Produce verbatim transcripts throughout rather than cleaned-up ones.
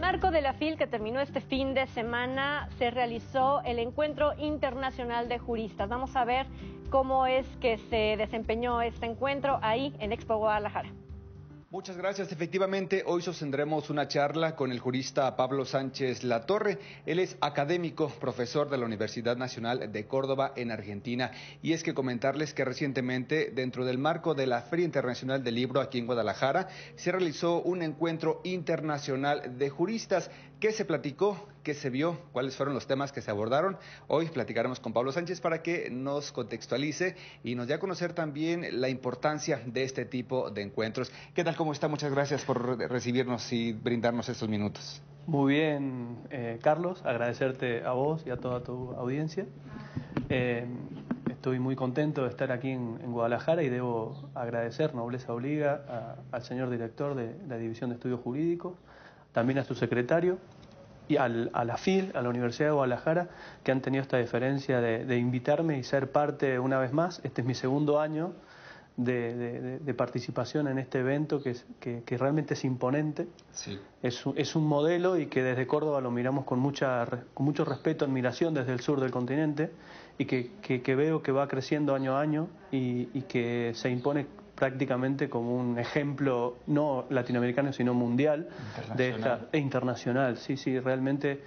marco de la F I L que terminó este fin de semana, se realizó el Encuentro Internacional de Juristas. Vamos a ver cómo es que se desempeñó este encuentro ahí en Expo Guadalajara. Muchas gracias. Efectivamente, hoy sostendremos una charla con el jurista Pablo Sánchez Latorre. Él es académico, profesor de la Universidad Nacional de Córdoba en Argentina. Y es que comentarles que recientemente, dentro del marco de la Feria Internacional del Libro aquí en Guadalajara, se realizó un encuentro internacional de juristas. ¿Qué se platicó? ¿Qué se vio? ¿Cuáles fueron los temas que se abordaron? Hoy platicaremos con Pablo Sánchez para que nos contextualice y nos dé a conocer también la importancia de este tipo de encuentros. ¿Qué tal? ¿Cómo está? Muchas gracias por recibirnos y brindarnos estos minutos. Muy bien, eh, Carlos, agradecerte a vos y a toda tu audiencia. Eh, estoy muy contento de estar aquí en, en Guadalajara y debo agradecer, nobleza obliga, a, al señor director de la División de Estudios Jurídicos, también a su secretario y al, a la F I L, a la Universidad de Guadalajara, que han tenido esta deferencia de, de invitarme y ser parte una vez más. Este es mi segundo año de, de, de participación en este evento que, es, que, que realmente es imponente. Sí. Es, es un modelo y que desde Córdoba lo miramos con, mucha, con mucho respeto, admiración desde el sur del continente y que, que, que veo que va creciendo año a año y, y que se impone prácticamente como un ejemplo no latinoamericano sino mundial de esta, e internacional. Sí, sí, realmente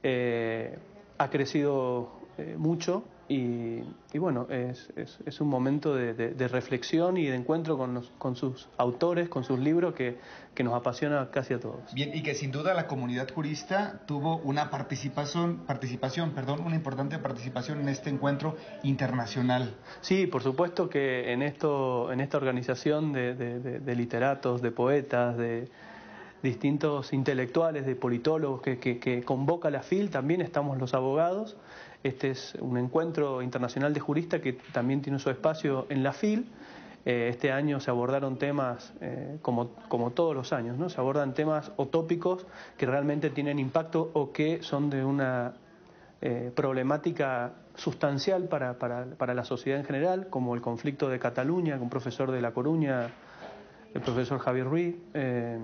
eh, ha crecido eh, mucho y, y bueno, es, es, es un momento de, de, de reflexión y de encuentro con, los, con sus autores, con sus libros que, que nos apasiona casi a todos. Bien, y que sin duda la comunidad jurista tuvo una participación, participación, perdón, una importante participación en este encuentro internacional. Sí, por supuesto que en esto, en esta organización de, de, de, de literatos, de poetas, de distintos intelectuales, de politólogos que, que, que convoca la F I L, también estamos los abogados. Este es un encuentro internacional de juristas que también tiene su espacio en la F I L. Eh, este año se abordaron temas, eh, como, como todos los años, ¿no? Se abordan temas o tópicos que realmente tienen impacto o que son de una eh, problemática sustancial para, para, para la sociedad en general, como el conflicto de Cataluña, con un profesor de La Coruña, el profesor Javier Ruiz, eh,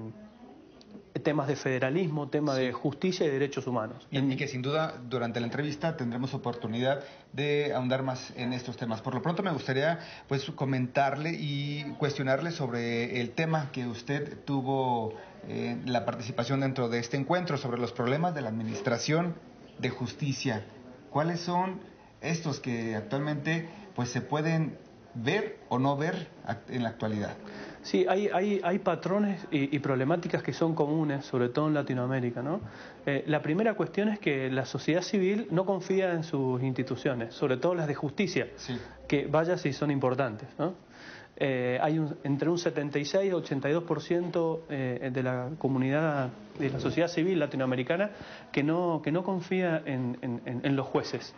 temas de federalismo, temas sí. de justicia y derechos humanos. Y, y que sin duda durante la entrevista tendremos oportunidad de ahondar más en estos temas. Por lo pronto me gustaría pues comentarle y cuestionarle sobre el tema que usted tuvo eh, la participación dentro de este encuentro, sobre los problemas de la administración de justicia. ¿Cuáles son estos que actualmente pues se pueden ver o no ver en la actualidad? Sí, hay, hay, hay patrones y, y problemáticas que son comunes, sobre todo en Latinoamérica, ¿no? Eh, la primera cuestión es que la sociedad civil no confía en sus instituciones, sobre todo las de justicia, sí. que vaya si son importantes, ¿no? Eh, hay un, entre un setenta y seis y ochenta y dos por ciento eh, de la comunidad, de la sociedad civil latinoamericana que no, que no confía en, en, en los jueces.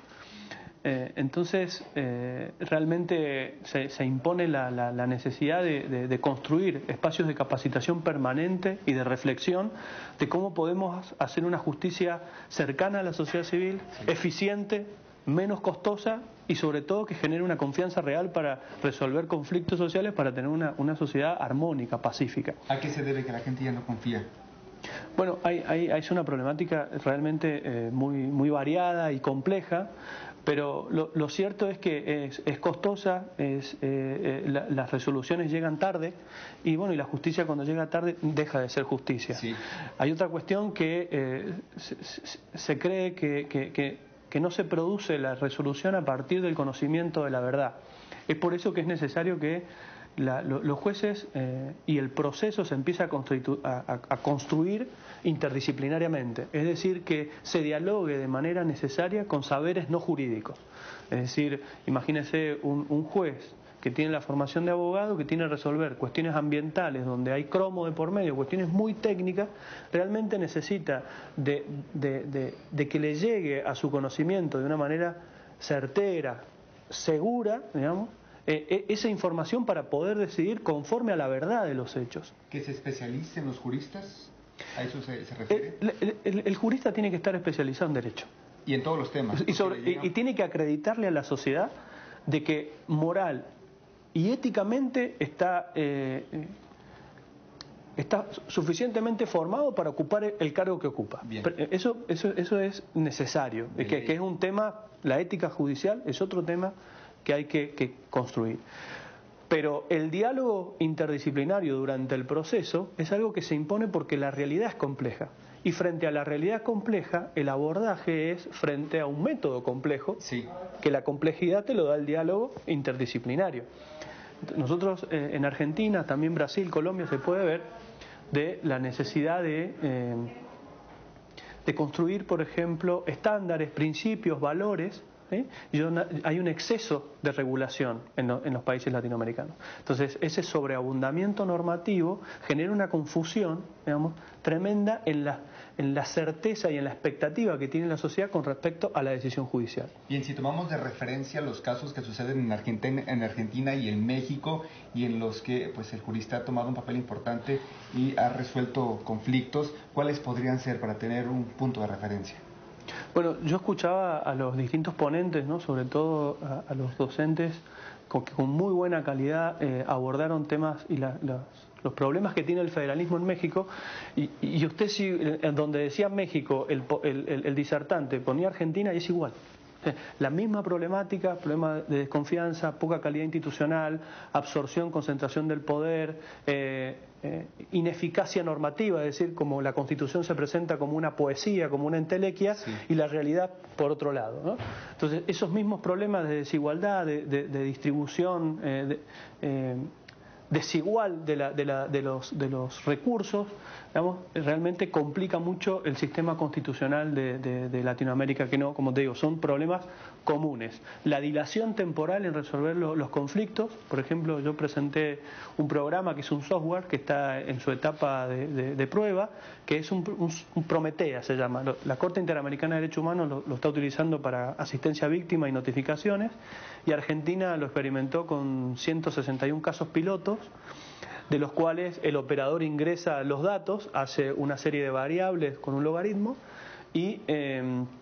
Eh, entonces, eh, realmente se, se impone la, la, la necesidad de, de, de construir espacios de capacitación permanente y de reflexión de cómo podemos hacer una justicia cercana a la sociedad civil, sí. eficiente, menos costosa y sobre todo que genere una confianza real para resolver conflictos sociales, para tener una, una sociedad armónica, pacífica. ¿A qué se debe que la gente ya no confía? Bueno, hay, hay, hay una problemática realmente eh, muy, muy variada y compleja, pero lo, lo cierto es que es, es costosa, es, eh, eh, la, las resoluciones llegan tarde y bueno, y la justicia cuando llega tarde deja de ser justicia. Sí. Hay otra cuestión que eh, se, se cree que, que, que, que no se produce la resolución a partir del conocimiento de la verdad. Es por eso que es necesario que La, lo, los jueces eh, y el proceso se empieza a, a, a construir interdisciplinariamente, es decir, que se dialogue de manera necesaria con saberes no jurídicos. Es decir, imagínese un, un juez que tiene la formación de abogado, que tiene que resolver cuestiones ambientales donde hay cromo de por medio, cuestiones muy técnicas, realmente necesita de, de, de, de que le llegue a su conocimiento de una manera certera, segura, digamos, Eh, esa información para poder decidir conforme a la verdad de los hechos. ¿Que se especialicen los juristas? ¿A eso se, se refiere? El, el, el, el jurista tiene que estar especializado en derecho. Y en todos los temas. Y, sobre, y, y tiene que acreditarle a la sociedad de que moral y éticamente está eh, está suficientemente formado para ocupar el cargo que ocupa. Eso, eso, eso es necesario, es que, que es un tema, la ética judicial es otro tema que hay que, que construir. Pero el diálogo interdisciplinario durante el proceso es algo que se impone porque la realidad es compleja. Y frente a la realidad compleja, el abordaje es frente a un método complejo, sí. que la complejidad te lo da el diálogo interdisciplinario. Nosotros eh, en Argentina, también Brasil, Colombia, se puede ver de la necesidad de, eh, de construir, por ejemplo, estándares, principios, valores. ¿Eh? Y hay un exceso de regulación en, lo, en los países latinoamericanos. Entonces, ese sobreabundamiento normativo genera una confusión, digamos, tremenda en la, en la certeza y en la expectativa que tiene la sociedad con respecto a la decisión judicial. Bien, si tomamos de referencia los casos que suceden en Argentina, en Argentina y en México, y en los que pues el jurista ha tomado un papel importante y ha resuelto conflictos, ¿cuáles podrían ser para tener un punto de referencia? Bueno, yo escuchaba a los distintos ponentes, ¿no? Sobre todo a, a los docentes, con, que con muy buena calidad eh, abordaron temas y la, los, los problemas que tiene el federalismo en México. Y, y usted, si, en donde decía México, el, el, el, el disertante ponía Argentina y es igual. La misma problemática, problema de desconfianza, poca calidad institucional, absorción, concentración del poder, eh, eh, ineficacia normativa, es decir, como la Constitución se presenta como una poesía, como una entelequia, sí. y la realidad por otro lado, ¿no? Entonces, esos mismos problemas de desigualdad, de, de, de distribución eh, de, eh, desigual de, la, de, la, de, los, de los recursos, digamos, realmente complica mucho el sistema constitucional de, de, de Latinoamérica, que no, como te digo, son problemas comunes. La dilación temporal en resolver lo, los conflictos, por ejemplo, yo presenté un programa que es un software que está en su etapa de, de, de prueba, que es un, un, un Prometea, se llama. La Corte Interamericana de Derechos Humanos lo, lo está utilizando para asistencia a víctimas y notificaciones, y Argentina lo experimentó con ciento sesenta y uno casos pilotos, de los cuales el operador ingresa los datos, hace una serie de variables con un logaritmo y eh,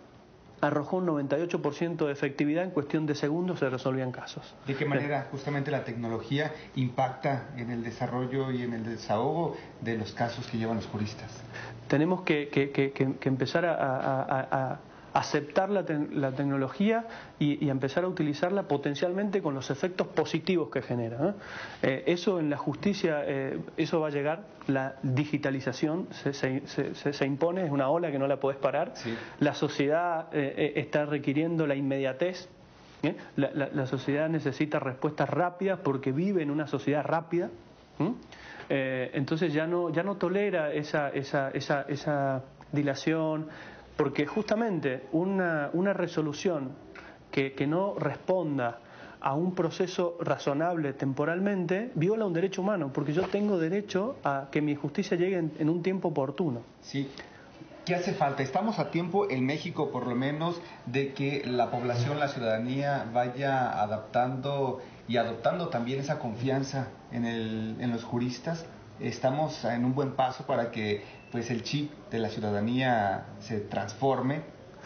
arrojó un noventa y ocho por ciento de efectividad, en cuestión de segundos se resolvían casos. ¿De qué manera justamente la tecnología impacta en el desarrollo y en el desahogo de los casos que llevan los juristas? Tenemos que, que, que, que empezar a, a, a, a aceptar la, te la tecnología y, y empezar a utilizarla potencialmente con los efectos positivos que genera, ¿eh? Eh, eso en la justicia, eh, eso va a llegar, la digitalización se, se, se, se impone, es una ola que no la podés parar, sí. La sociedad eh, está requiriendo la inmediatez, ¿eh? la, la, la sociedad necesita respuestas rápidas porque vive en una sociedad rápida, ¿eh? Eh, entonces ya no, ya no tolera esa, esa, esa, esa dilación, porque justamente una, una resolución que, que no responda a un proceso razonable temporalmente viola un derecho humano, porque yo tengo derecho a que mi justicia llegue en, en un tiempo oportuno. Sí. ¿Qué hace falta? Estamos a tiempo en México, por lo menos, de que la población, la ciudadanía vaya adaptando y adoptando también esa confianza en, el, en los juristas. Estamos en un buen paso para que pues el chip de la ciudadanía se transforme,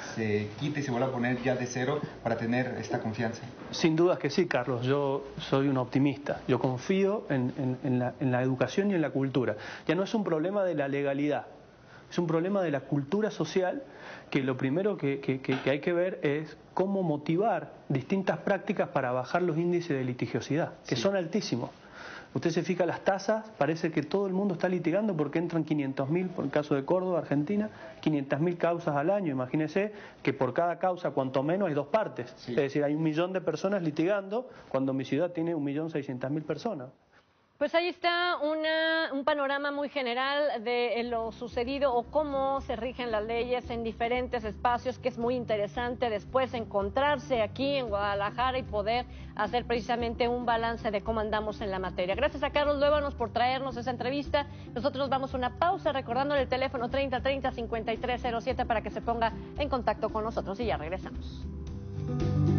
se quite y se vuelva a poner ya de cero para tener esta confianza. Sin dudas que sí, Carlos. Yo soy un optimista. Yo confío en, en, en, la, en la educación y en la cultura. Ya no es un problema de la legalidad, es un problema de la cultura social, que lo primero que, que, que, que hay que ver es cómo motivar distintas prácticas para bajar los índices de litigiosidad, que sí. son altísimos. Usted se fija las tasas, parece que todo el mundo está litigando porque entran quinientos mil, por el caso de Córdoba, Argentina, quinientas mil causas al año. Imagínese que por cada causa, cuanto menos, hay dos partes. Sí. Es decir, hay un millón de personas litigando cuando mi ciudad tiene un millón seiscientas mil personas. Pues ahí está una, un panorama muy general de lo sucedido o cómo se rigen las leyes en diferentes espacios, que es muy interesante después encontrarse aquí en Guadalajara y poder hacer precisamente un balance de cómo andamos en la materia. Gracias a Carlos Luébanos por traernos esa entrevista. Nosotros vamos a una pausa recordándole el teléfono treinta treinta cincuenta y tres cero siete para que se ponga en contacto con nosotros y ya regresamos.